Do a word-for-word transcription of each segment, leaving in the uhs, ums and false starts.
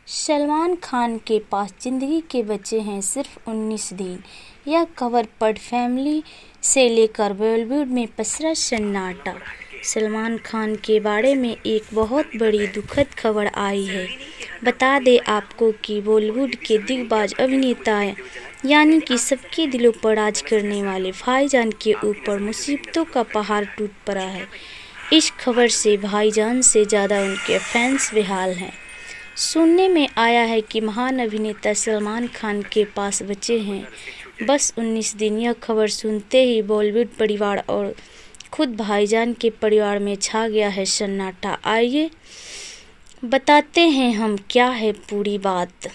सलमान खान के पास जिंदगी के बचे हैं सिर्फ उन्नीस दिन। यह खबर पर फैमिली से लेकर बॉलीवुड में पसरा सन्नाटा। सलमान खान के बारे में एक बहुत बड़ी दुखद खबर आई है। बता दें आपको कि बॉलीवुड के दिग्गज अभिनेता यानी कि सबके दिलों पर राज करने वाले भाईजान के ऊपर मुसीबतों का पहाड़ टूट पड़ा है। इस खबर से भाईजान से ज़्यादा उनके फैंस बेहाल हैं। सुनने में आया है कि महान अभिनेता सलमान खान के पास बचे हैं बस उन्नीस दिन। यह खबर सुनते ही बॉलीवुड परिवार और खुद भाईजान के परिवार में छा गया है सन्नाटा। आइए बताते हैं हम क्या है पूरी बात।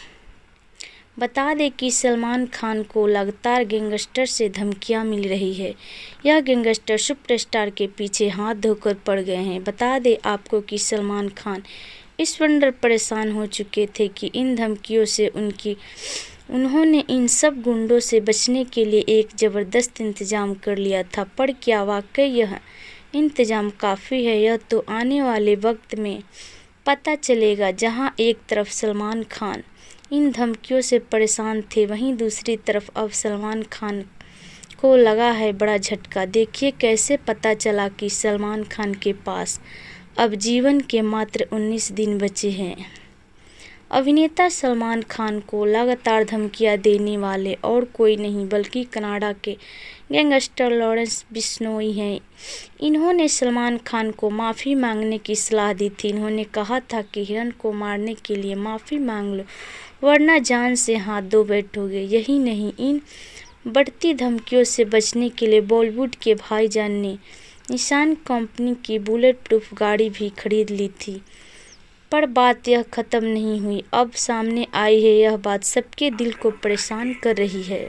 बता दें कि सलमान खान को लगातार गैंगस्टर से धमकियां मिल रही है। यह गैंगस्टर सुपरस्टार के पीछे हाथ धोकर पड़ गए हैं। बता दें आपको कि सलमान खान इस वंडर परेशान हो चुके थे कि इन धमकियों से उनकी उन्होंने इन सब गुंडों से बचने के लिए एक ज़बरदस्त इंतज़ाम कर लिया था। पर क्या वाकई यह इंतज़ाम काफ़ी है, यह तो आने वाले वक्त में पता चलेगा। जहां एक तरफ सलमान खान इन धमकियों से परेशान थे, वहीं दूसरी तरफ अब सलमान खान को लगा है बड़ा झटका। देखिए कैसे पता चला कि सलमान खान के पास अब जीवन के मात्र उन्नीस दिन बचे हैं। अभिनेता सलमान खान को लगातार धमकियां देने वाले और कोई नहीं बल्कि कनाडा के गैंगस्टर लॉरेंस बिश्नोई हैं। इन्होंने सलमान खान को माफ़ी मांगने की सलाह दी थी। इन्होंने कहा था कि हिरन को मारने के लिए माफ़ी मांग लो वरना जान से हाथ धो बैठोगे। यही नहीं, इन बढ़ती धमकियों से बचने के लिए बॉलीवुड के भाईजान ने निसान कंपनी की बुलेट प्रूफ गाड़ी भी खरीद ली थी। पर बात यह ख़त्म नहीं हुई। अब सामने आई है यह बात सबके दिल को परेशान कर रही है।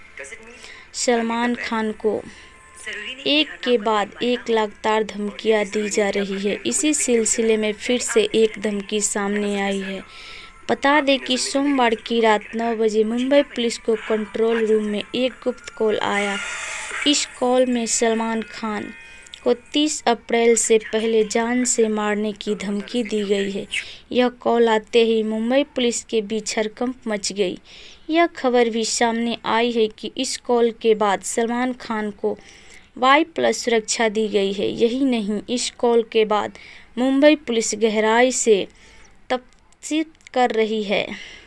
सलमान खान को एक के बाद एक लगातार धमकियां दी जा रही है। इसी सिलसिले में फिर से एक धमकी सामने आई है। बता दें कि सोमवार की रात नौ बजे मुंबई पुलिस को कंट्रोल रूम में एक गुप्त कॉल आया। इस कॉल में सलमान खान को तीस अप्रैल से पहले जान से मारने की धमकी दी गई है। यह कॉल आते ही मुंबई पुलिस के बीच हड़कंप मच गई। यह खबर भी सामने आई है कि इस कॉल के बाद सलमान खान को वाई प्लस सुरक्षा दी गई है। यही नहीं, इस कॉल के बाद मुंबई पुलिस गहराई से तफ्तीश कर रही है।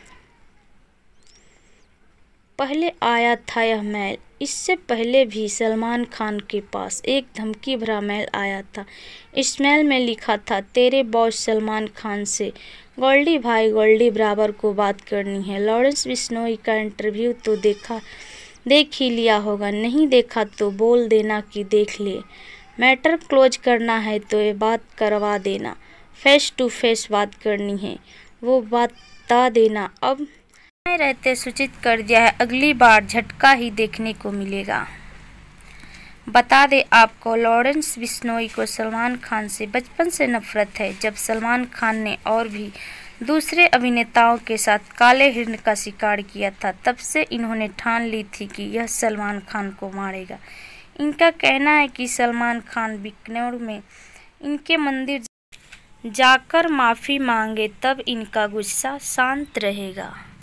पहले आया था यह मेल। इससे पहले भी सलमान खान के पास एक धमकी भरा मेल आया था। इस मेल में लिखा था, तेरे बॉस सलमान खान से गोल्डी भाई गोल्डी बराबर को बात करनी है। लॉरेंस बिश्नोई का इंटरव्यू तो देखा देख ही लिया होगा, नहीं देखा तो बोल देना कि देख लिए। मैटर क्लोज करना है तो ये बात करवा देना। फेस टू फेस बात करनी है वो बता देना। अब रहते सूचित कर दिया है, अगली बार झटका ही देखने को मिलेगा। बता दें आपको लॉरेंस बिश्नोई को सलमान खान से बचपन से नफरत है। जब सलमान खान ने और भी दूसरे अभिनेताओं के साथ काले हिरण का शिकार किया था, तब से इन्होंने ठान ली थी कि यह सलमान खान को मारेगा। इनका कहना है कि सलमान खान बीकानेर में इनके मंदिर जाकर माफ़ी मांगे तब इनका गुस्सा शांत रहेगा।